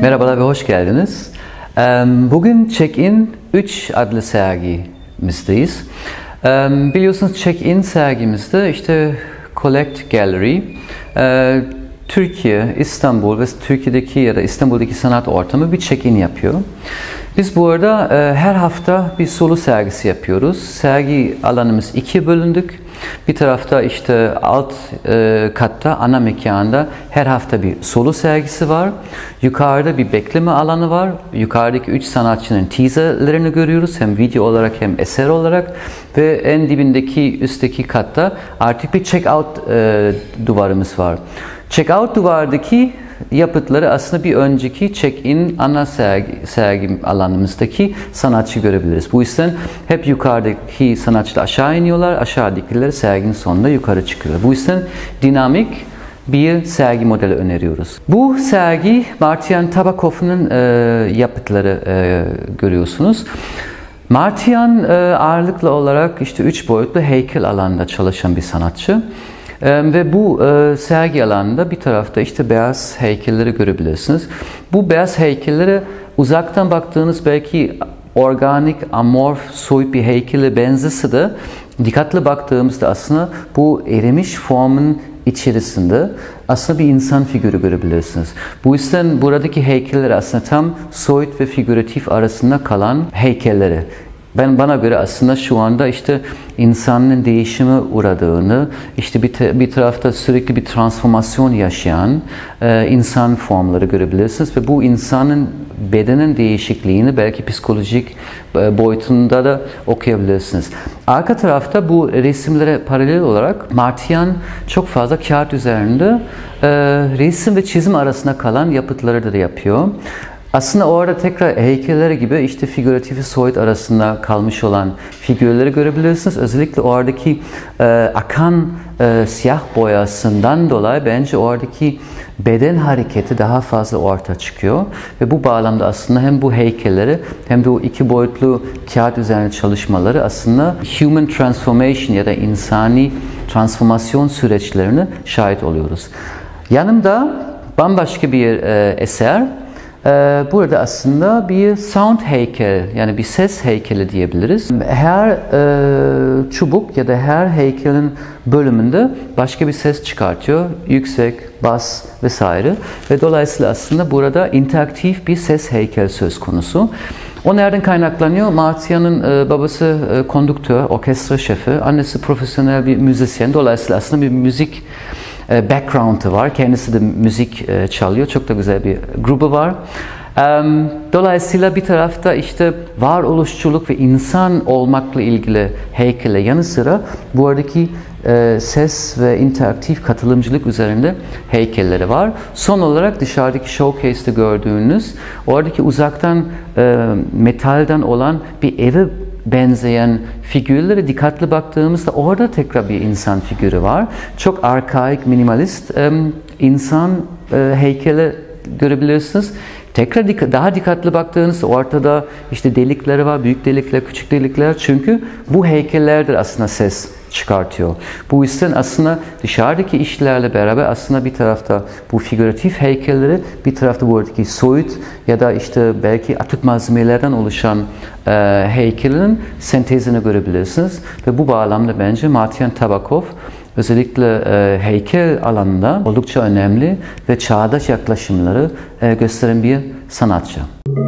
Merhabalar ve hoş geldiniz. Bugün Check-in 3 adlı sergimizdeyiz. Biliyorsunuz Check-in sergimizde Collect Gallery, Türkiye, İstanbul ve Türkiye'deki ya da İstanbul'daki sanat ortamı bir check-in yapıyor. Biz bu arada her hafta bir solo sergisi yapıyoruz. Sergi alanımız ikiye bölündük. Bir tarafta alt katta ana mekanda her hafta bir solo sergisi var. Yukarıda bir bekleme alanı var. Yukarıdaki 3 sanatçının teaserlerini görüyoruz. Hem video olarak hem eser olarak. Ve en dibindeki üstteki katta artık bir check-out duvarımız var. Check-out duvardaki yapıtları aslında bir önceki check-in ana sergi alanımızdaki sanatçı görebiliriz. Bu yüzden hep yukarıdaki sanatçılar aşağı iniyorlar, aşağıdakiler serginin sonunda yukarı çıkıyor. Bu yüzden dinamik bir sergi modeli öneriyoruz. Bu sergi Martian Tabakov'un yapıtları görüyorsunuz. Martian ağırlıklı olarak 3 boyutlu heykel alanında çalışan bir sanatçı. Ve bu sergi alanında bir tarafta beyaz heykelleri görebilirsiniz. Bu beyaz heykelleri uzaktan baktığınız belki organik, amorf, soyut bir heykele benzese de dikkatli baktığımızda aslında bu erimiş formun içerisinde aslında bir insan figürü görebilirsiniz. Bu yüzden buradaki heykeller aslında tam soyut ve figüratif arasında kalan heykelleri. Bana göre aslında şu anda insanın değişime uğradığını, bir tarafta sürekli bir transformasyon yaşayan insan formları görebilirsiniz ve bu insanın bedenin değişikliğini belki psikolojik boyutunda da okuyabilirsiniz. Arka tarafta bu resimlere paralel olarak Martian çok fazla kağıt üzerinde resim ve çizim arasında kalan yapıtları da yapıyor. Aslında orada tekrar heykeller gibi figüratif ve soyut arasında kalmış olan figürleri görebilirsiniz. Özellikle oradaki akan siyah boyasından dolayı bence oradaki beden hareketi daha fazla ortaya çıkıyor. Ve bu bağlamda aslında hem bu heykelleri hem de o 2 boyutlu kağıt üzerine çalışmaları aslında human transformation ya da insani transformasyon süreçlerine şahit oluyoruz. Yanımda bambaşka bir eser. Burada aslında bir sound heykel, yani bir ses heykeli diyebiliriz. Her çubuk ya da her heykelin bölümünde başka bir ses çıkartıyor. Yüksek, bas vesaire. Ve dolayısıyla aslında burada interaktif bir ses heykel söz konusu. O nereden kaynaklanıyor? Martian'ın babası kondüktör, orkestra şefi, annesi profesyonel bir müzisyen. Dolayısıyla aslında bir müzik background'ı var. Kendisi de müzik çalıyor. Çok da güzel bir grubu var. Dolayısıyla bir tarafta varoluşçuluk ve insan olmakla ilgili heykele yanı sıra buradaki ses ve interaktif katılımcılık üzerinde heykelleri var. Son olarak dışarıdaki showcase'de gördüğünüz oradaki uzaktan metalden olan bir eve benzeyen figürlere dikkatli baktığımızda orada tekrar bir insan figürü var. Çok arkaik, minimalist insan heykeli görebilirsiniz. Tekrar daha dikkatli baktığınızda ortada delikleri var, büyük delikler, küçük delikler. Çünkü bu heykellerdir aslında ses çıkartıyor. Bu yüzden aslında dışarıdaki işlerle beraber aslında bir tarafta bu figüratif heykelleri, bir tarafta buradaki soyut ya da belki atık malzemelerden oluşan heykelin sentezini görebilirsiniz. Ve bu bağlamda bence Martian Tabakov özellikle heykel alanında oldukça önemli ve çağdaş yaklaşımları gösteren bir sanatçı.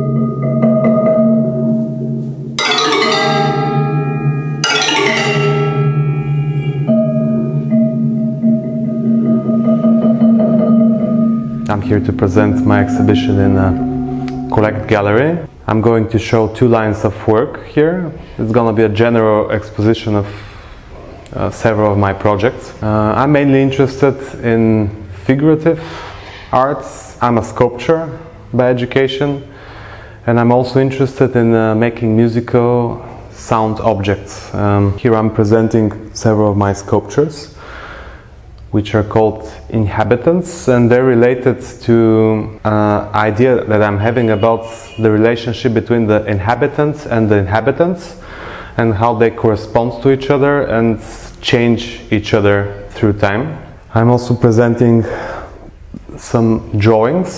I'm here to present my exhibition in Collect Gallery. I'm going to show 2 lines of work here. It's going to be a general exposition of several of my projects. I'm mainly interested in figurative arts. I'm a sculptor by education, and I'm also interested in making musical sound objects. Here I'm presenting several of my sculptures, which are called inhabitants, and they're related to an idea that I'm having about the relationship between the inhabitants and the inhabitants, and how they correspond to each other and change each other through time. I'm also presenting some drawings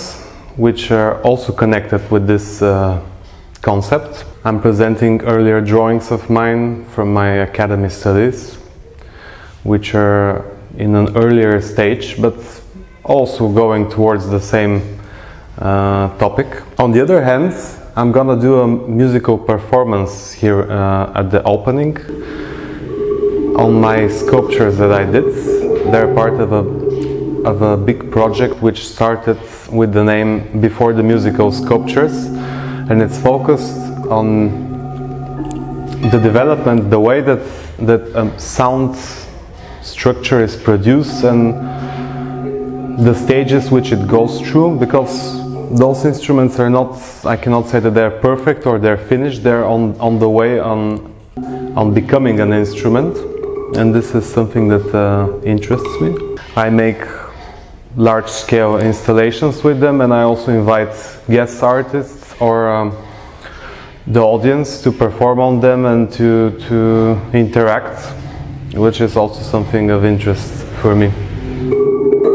which are also connected with this concept. I'm presenting earlier drawings of mine from my academy studies, which are in an earlier stage, but also going towards the same topic. On the other hand, I'm gonna do a musical performance here at the opening on my sculptures that I did. They're part of a big project which started with the name Before the Musical Sculptures, and it's focused on the development, the way that sound structure is produced and the stages which it goes through, because those instruments are not, I cannot say that they're perfect or they're finished, they're on the way on becoming an instrument, and this is something that interests me. I make large-scale installations with them, and I also invite guest artists or the audience to perform on them and to interact, which is also something of interest for me.